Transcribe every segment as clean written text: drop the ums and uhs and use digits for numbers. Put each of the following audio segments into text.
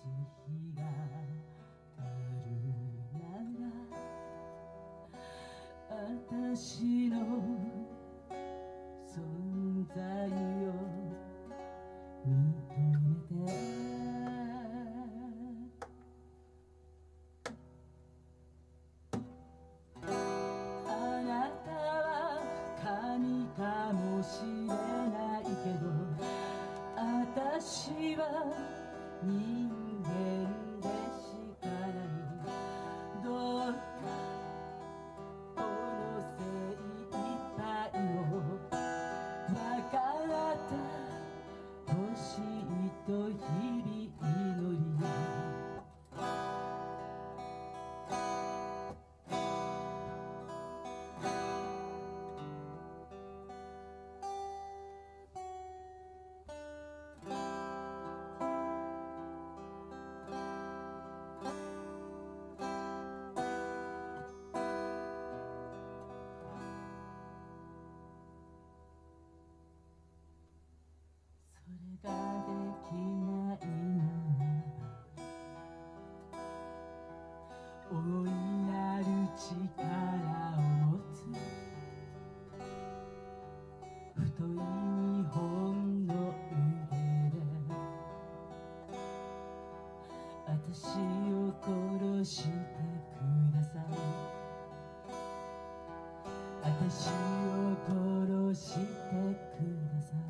日があるなら私の存在を認めてあなたは神かもしれないけど私は人間でしかないどうかこの精一杯を分かってほしいと日々祈りそれができないのなら大いなる力を持つ太い日本の腕で私を殺してください私を殺してください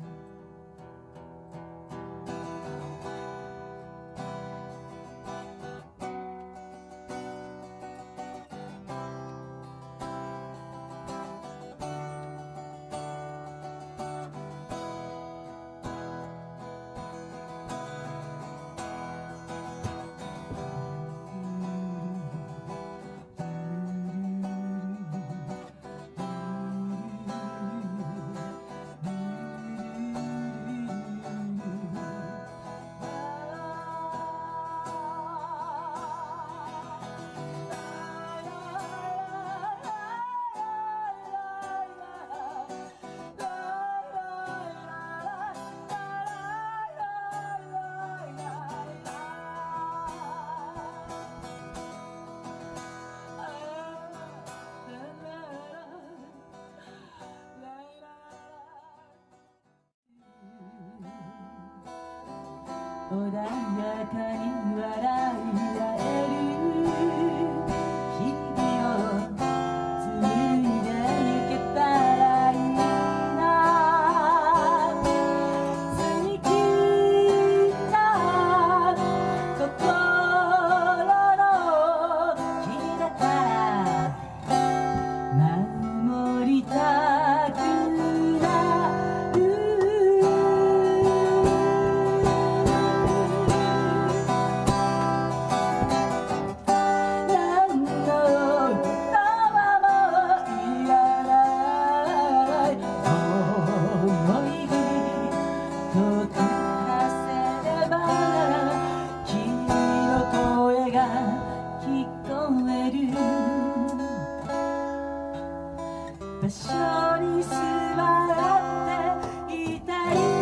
穏やかに笑い合える日々を紡いでいけたらいいな澄み切った心の日だから守りたくなる場所に座っていたい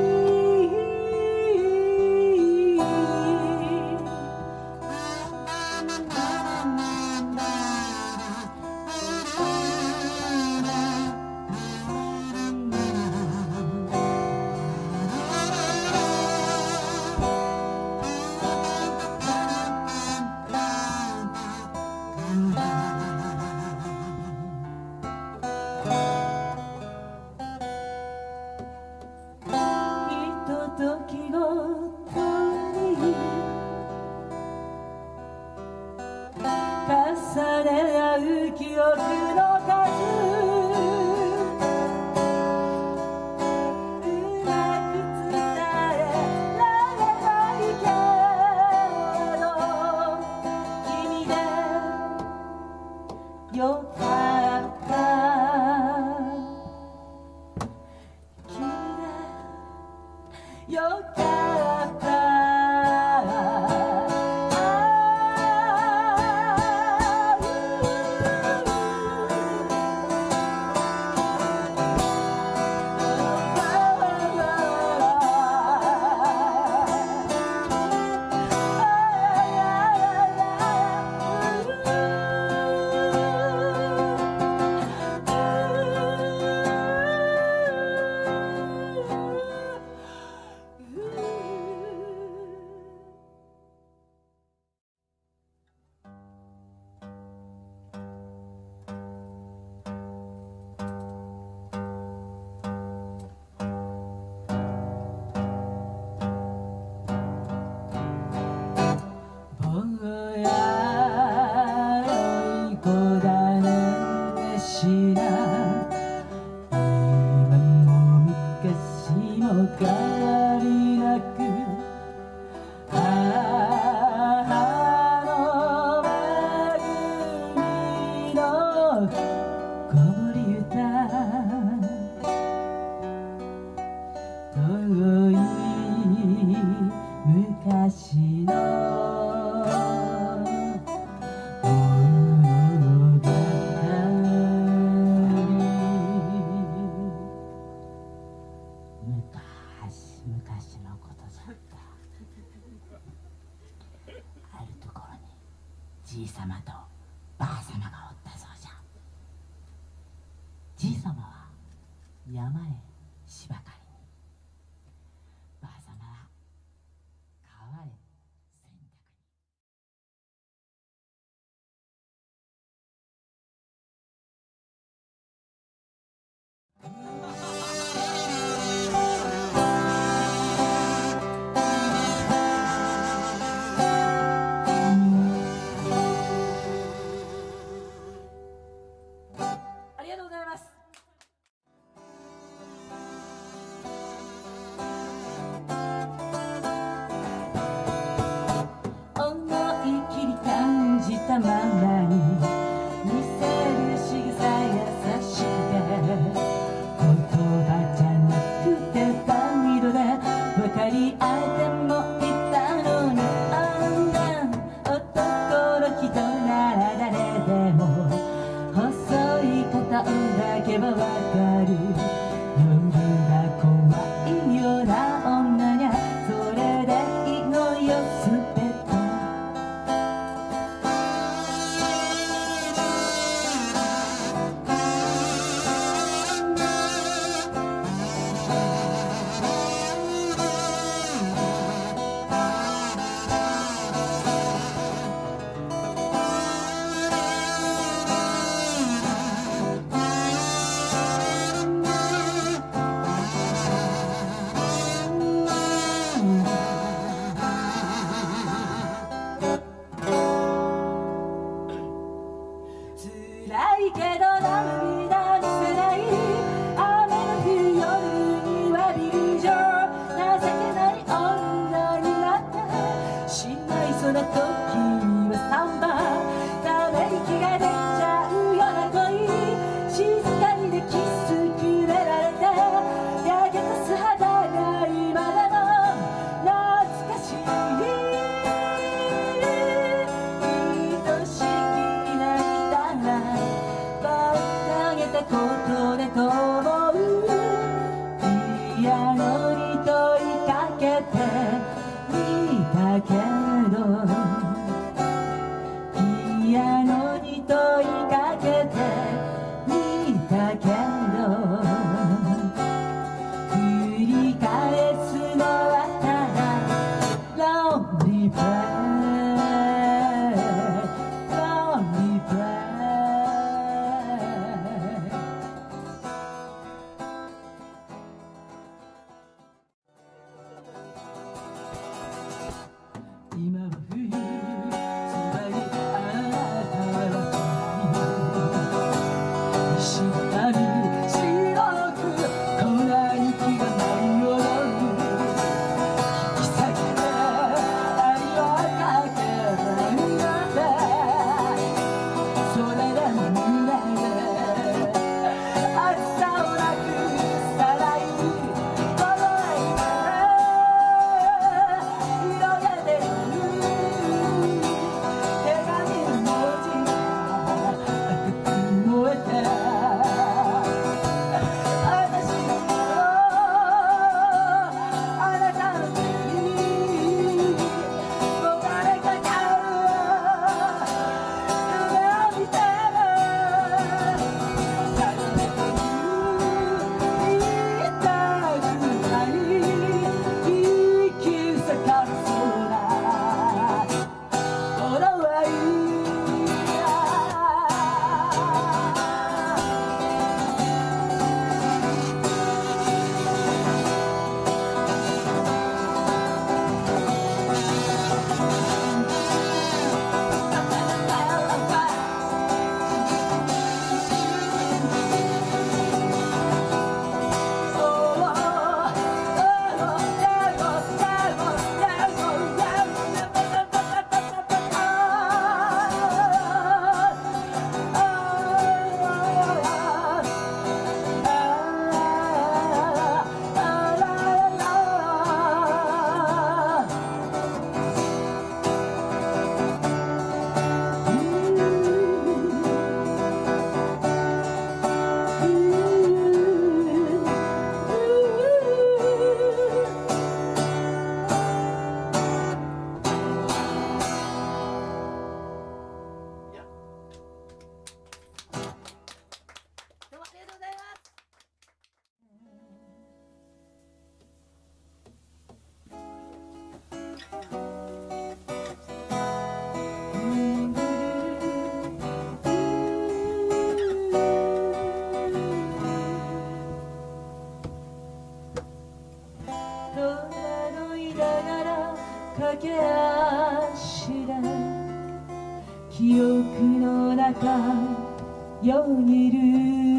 時ごとに重ね合う記憶の数うまく伝えられないけれど君でよかった君でよかった昔の物語昔々のことじゃった。あるところにじいさまとばあさまがおったそうじゃ。じいさまは山へ芝刈りに、ばあさまは川へ洗濯に。ありがとうございます。思い切り感じたままに見せる仕草優しくて、言葉じゃなくて態度で分かり合えてもいたのに、あんな男の人なら誰でも細い片だけは分かる。夜が怖いような女にゃそれでいいのよすべて。辛いけど涙見せない雨の降る夜にはビル情情けない女になってしまいそうな時はサンバため息が出ちゃうような恋、静かにでキスくれられて焼けた素肌が今でも懐かしい。愛しきことでと思うピアノに問いかけてみたけど、ピアノに問いかけてみたけど、繰り返すのはただ Lonely Play、Lonely Play。今は冬、つまりあなたは石畳白く粉雪が舞い踊る引き裂けて愛は駆け足で記憶の中よぎる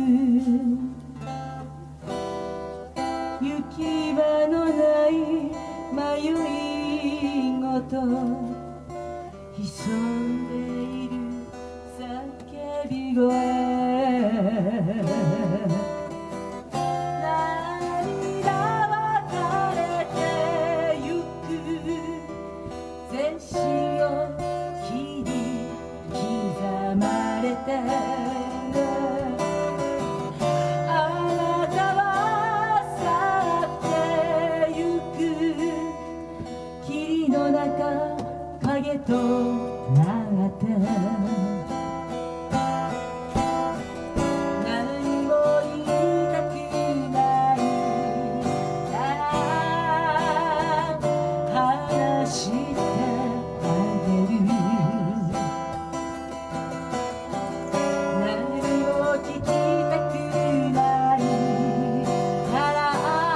行き場のない迷いごと潜んでいる叫び声涙は垂れてゆく全身を切り刻まれて影となって何も言いたくないから話してあげる何も聞きたくないから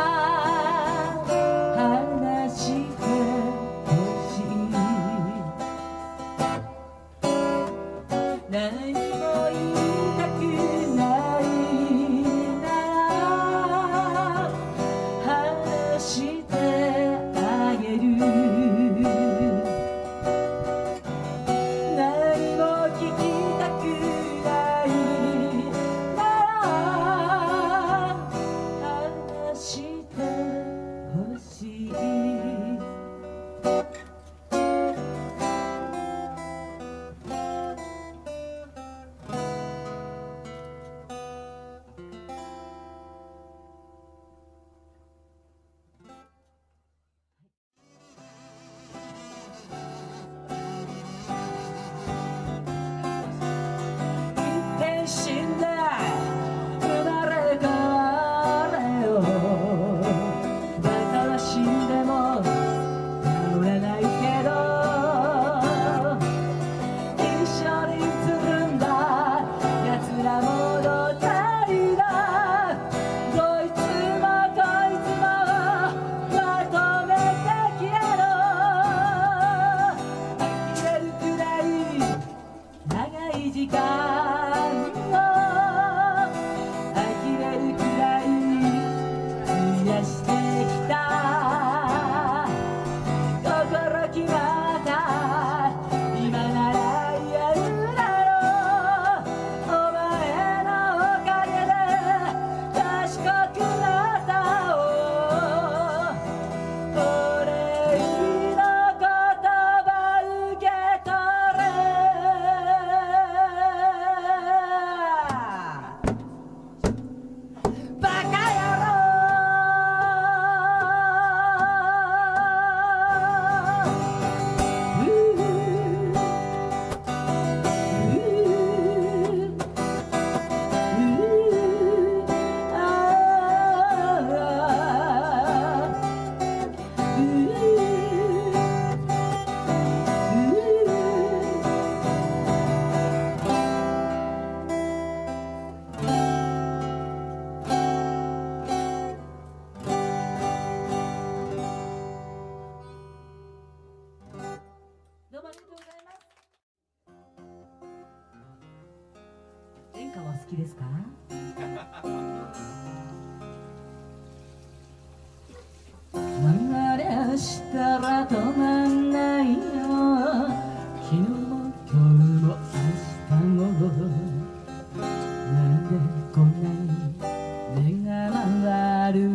話してほしい何も言いたくないなら話してあげる何も聞きたくないなら話してほしい死んで生まれ変われよだから死んでも倒れないけど一緒につるんだ奴ら物足りだどいつもこいつもまとめてきやろ呆れるくらい長い時間演歌は好きですか？流れしたら止まんないよ昨日も今日も明日もなんでこんなに目が回る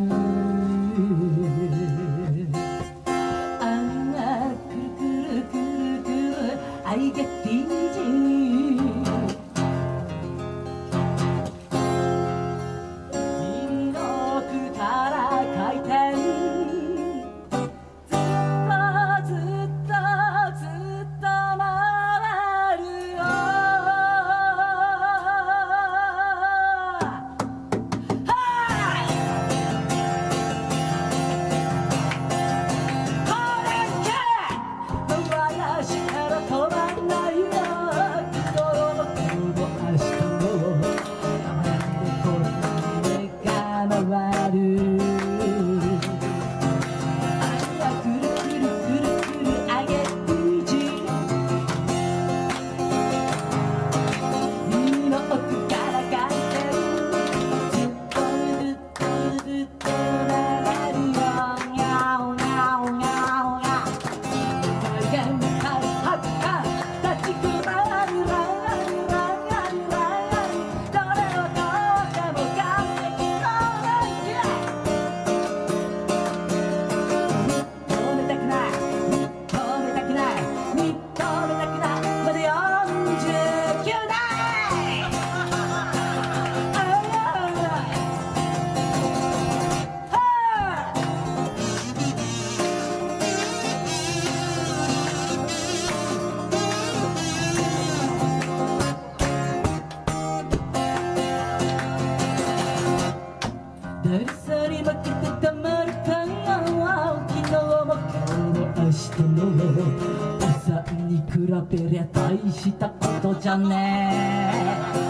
あんなくるくるくるくる I get easy耳の奥から回転ずっと回るよこれっけ回したら止まんないよおさんに比べりゃ大したことじゃねえ。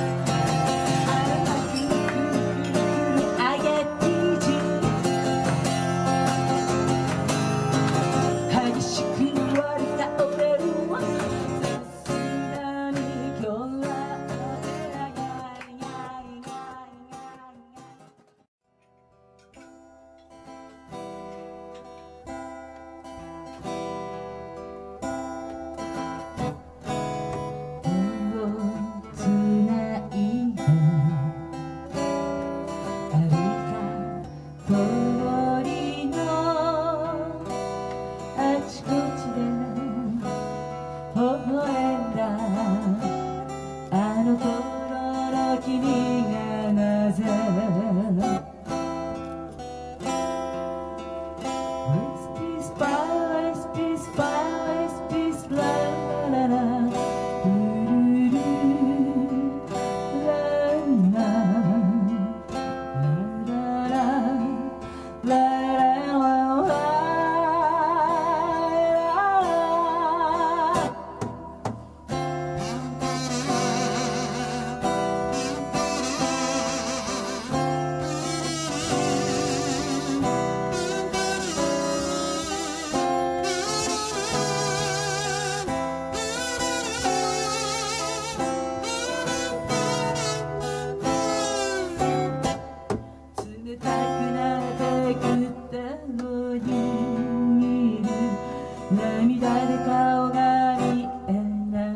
涙で顔が見えない。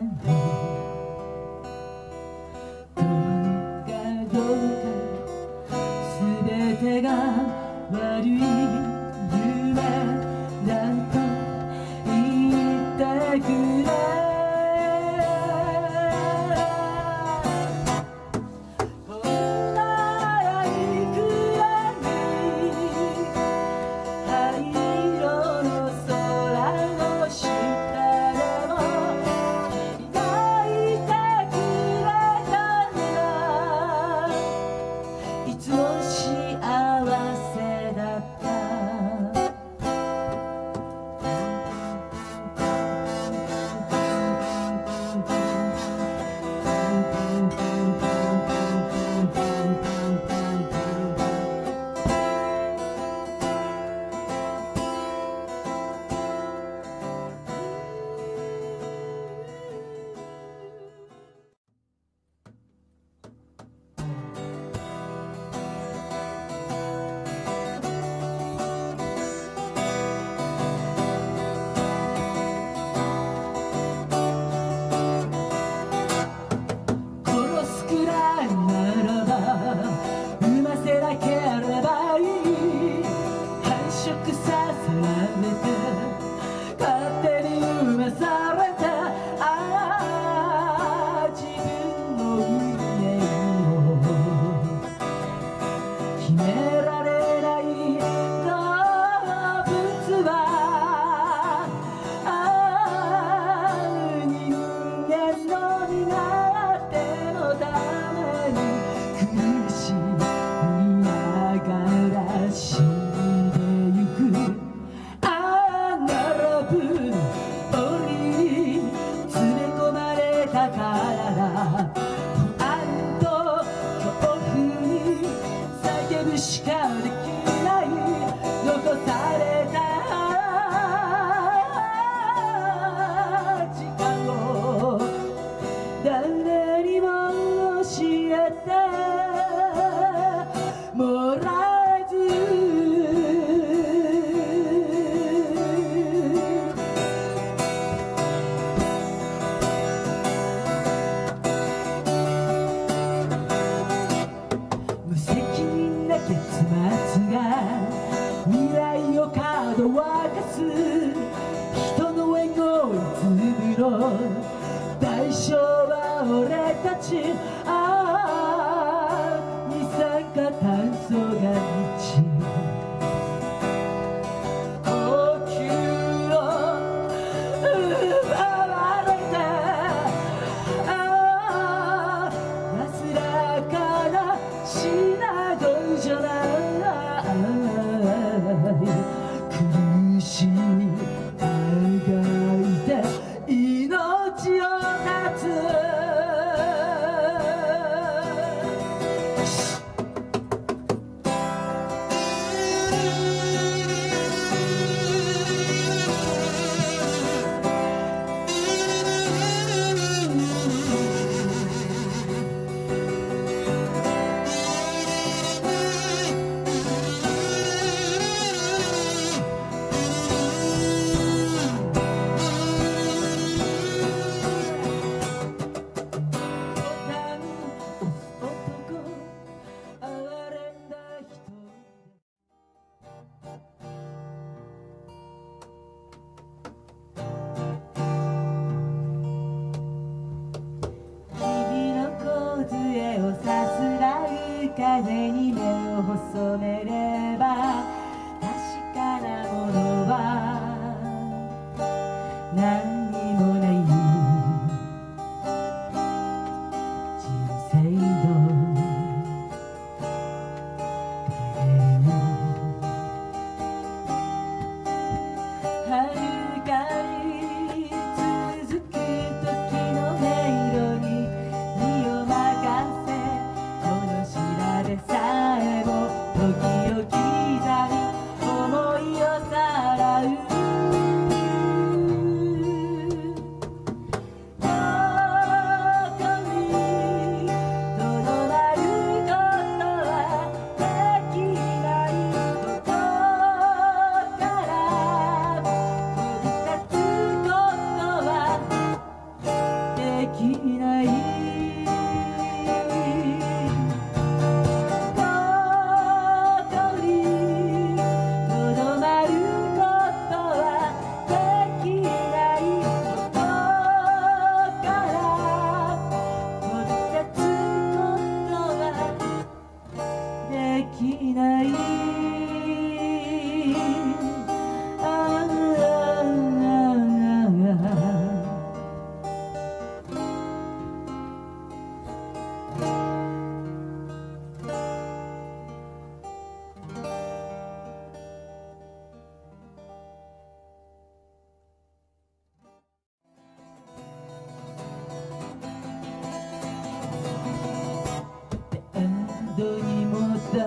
どうかどうか全てが悪い夢だと言ってくれ。代償は俺たち、二酸化炭素が満ち呼吸を奪われて、安らかな死などじゃない。苦しいあが染めれば確かなものは何にもない人生の遥かに続く時の音色に身を任せ、この調べさえも時を刻み思いをさらう。どこにとどまることはできないことから飛び立つことはできない。どこにとどまることはできないことから飛び立つことはできない。ああエンドに戻る踊る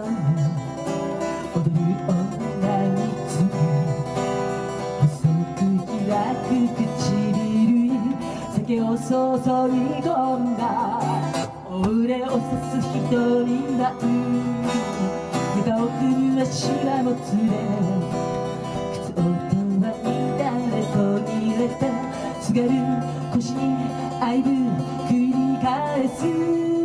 女につい細く開く唇、酒を注ぎ込んだ俺を刺す瞳が床を踏む足はもつれ、靴音は乱れ途切れてすがる腰に愛撫繰り返す。